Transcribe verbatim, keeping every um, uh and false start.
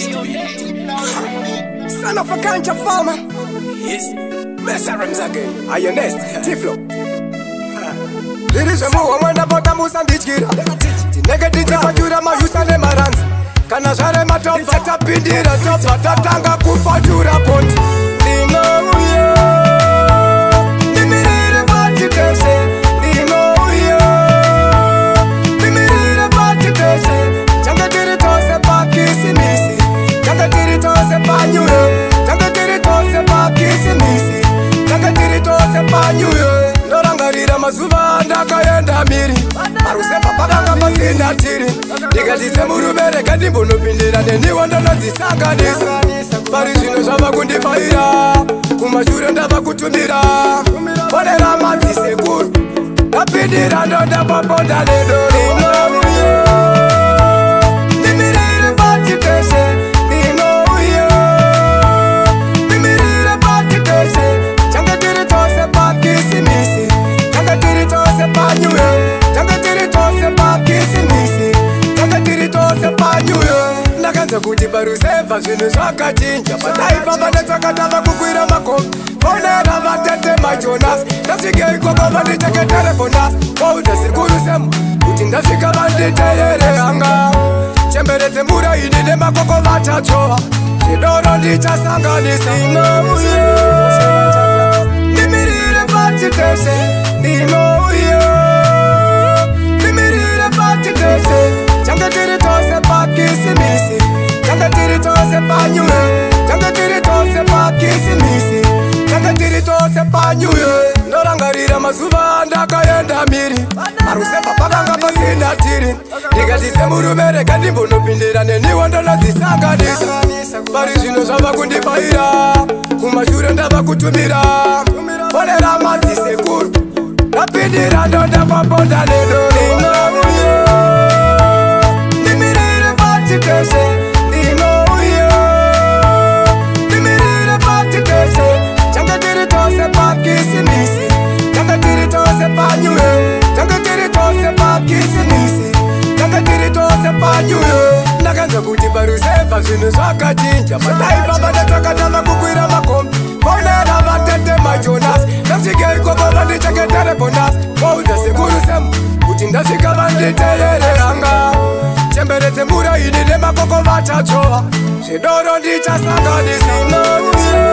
Son of a ganja farmer. Yes. Mesarams again. Are you next? Tiflo. It is a more one about a moose and ditch gira. The negative Jura Mayusa de Marans. Kanashare Matop, set up in the top, Tatanga Kufa Jura Pont. Lino, yeah. Dimiri about it, say. Lino, yeah. Dimiri about it, say. Janga Dirito, se Pakisi Missy. Janga Dirito, se Panu. Janga Dirito, se Pakisi Missy. Janga Dirito, se Panu. Norangarira mazuva ndakaenda miri Marusepa pakanga pasina tiri Ndikatise murumere kandimbono pindira Neniwa ndononzisanganisa Pari zvino zvava kundifaira Kumashure ndava kutumira Ponera madzi sekuru Ndapindira ndonda paponda nedorino Ndimirire patitese Ndinouye Ndimirire patitese Change tiri tose pakisimisi Change tiri tose panyuye Change tiri tose pakisimisi Change tiri tose panyuye Ndakanza kuti paruseva zvinhu zvakachinja Pataifa panetsakatava kukwira makomo Ponera vatete majonas Ndasvike ikoko vandicheketere bonas Koudza sekuru semu kuti ndasvika vanditeere hanga Chemberedze mvura ini nemakoko vachachova Zvidoro ndichasanganisa Ndimirire patitese Ndinouye Ndimirire patitese Change tiri tose pakisimisi Change tiri tose panyuye Change tiri tose pakisimisi Change tiri tose panyuye Norangarira mazuva ndakaenda miri Marusepa pakanga pasina tiri Ndikatise murumere kandimbonopindira Neniwa ndononzisanganisa Pari zvino zvava kundifaira Kumashure ndava kutumira Ponera madzi sekuru Ndapindira ndonda paponda nedorino Ndimirire patitese Ndinouye Ndimirire patitese Change tiri tose pakisimisi Change tiri tose panyuye Change tiri tose pakisimisi Change tiri tose panyuye Ndakanza kuti paruseva zvinhu zvakachinja Pataifa panetsakatava kukwira makomo Ponera vatete majonas Ndasvike ikoko vandicheketere bonas Koudza sekuru semu kuti ndasvika vanditeere hanga Chemberedze mvura ini nemakoko vachachova Zvidoro ndichasanganisa